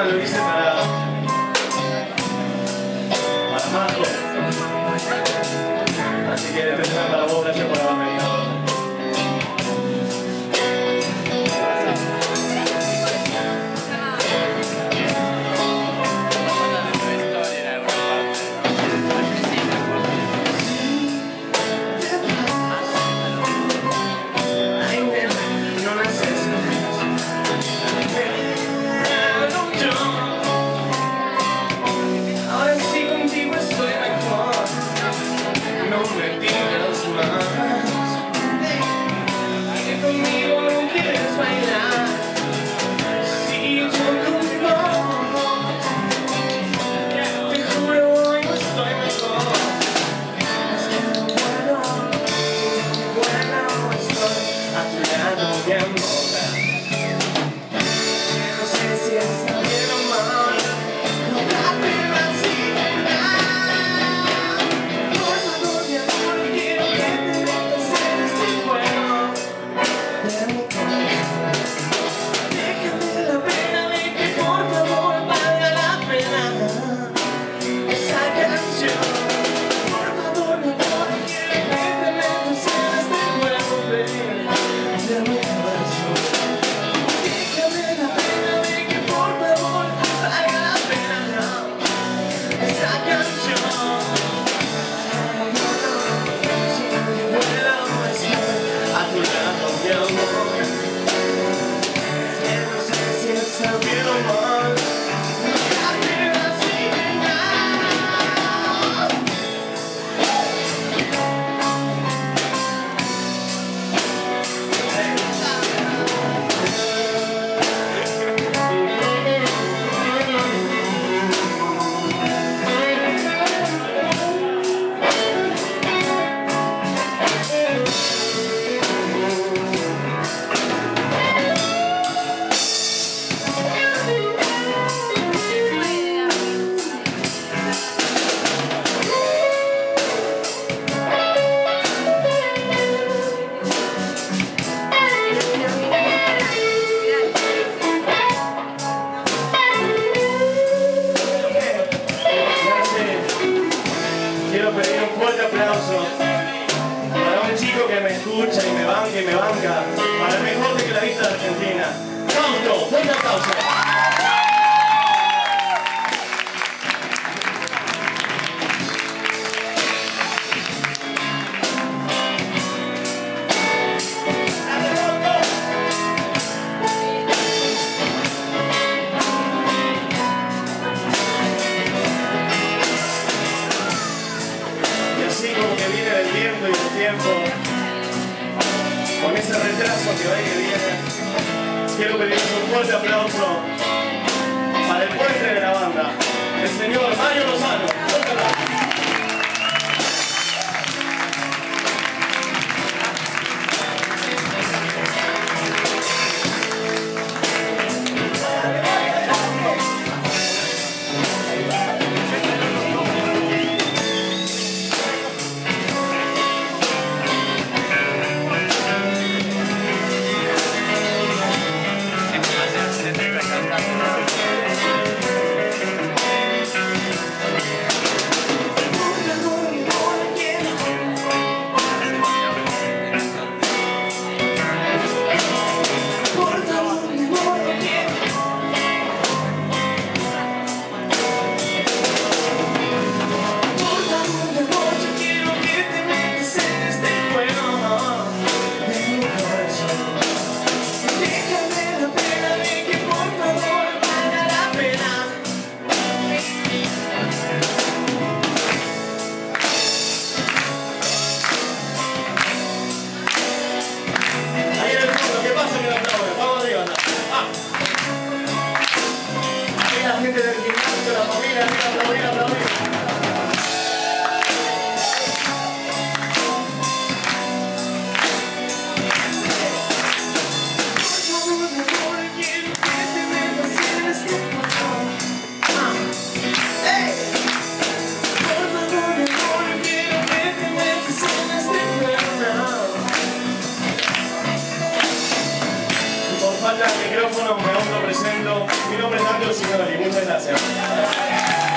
lo hice para Majo. Así que este tema es para vos, gracias por haberme venido. Quiero pedir un fuerte aplauso para un chico que me escucha y me banca, para el mejor tecladista de Argentina. Fausto, fuerte aplauso. Con ese retraso que va y que viene, quiero pedirles un fuerte aplauso para el puente de la banda, el señor Mario Lozano. ¡Fuerte aplauso! falta el micrófono, me autopresento. Mi nombre es Andrew Signori. Muchas gracias.